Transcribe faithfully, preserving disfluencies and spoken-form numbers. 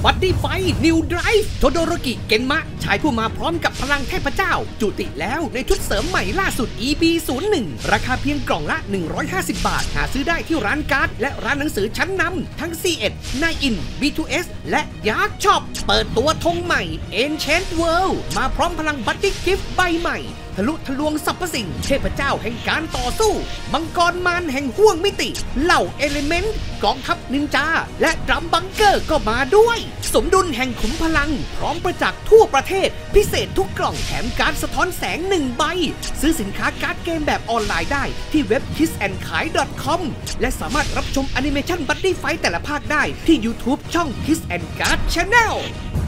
บัดดี้ไฟนิวไดรฟ์โทโดโรกิเกนมะชายผู้มาพร้อมกับพลังเทพเจ้าจุติแล้วในชุดเสริมใหม่ล่าสุด อี บี ศูนย์หนึ่ง ราคาเพียงกล่องละหนึ่งร้อยห้าสิบบาทหาซื้อได้ที่ร้านการ์ดและร้านหนังสือชั้นนำทั้ง ซี เอ็ด ไนน์ อิน บี ทู เอส และยาร์กช็อปเปิดตัวธงใหม่ Enchant World มาพร้อมพลังบัดดี้กิฟต์ใบใหม่ทะลุทะลวงสรรพสิ่งเทพเจ้าแห่งการต่อสู้มังกรมารแห่งห้วงมิติเหล่าเอลิเมนต์กองทัพนินจาและดรัมบังเกอร์ก็มาด้วยสมดุลแห่งขุมพลังพร้อมประจักษ์ทั่วประเทศพิเศษทุกกล่องแถมการ์ดสะท้อนแสงหนึ่งใบซื้อสินค้าการ์ดเกมแบบออนไลน์ได้ที่เว็บ คิส แอนด์ ขาย ดอท คอม และสามารถรับชมแอนิเมชันบัดดี้ไฟท์แต่ละภาคได้ที่ YouTube ช่อง คิส แอนด์ การ์ด Channel